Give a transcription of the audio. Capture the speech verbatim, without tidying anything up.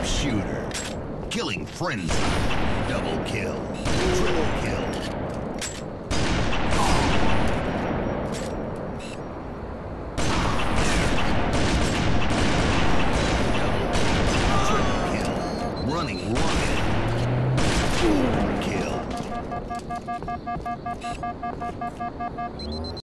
Sharpshooter. Killing frenzy. Double kill. Triple kill. Triple kill. Running rocket. Overkill.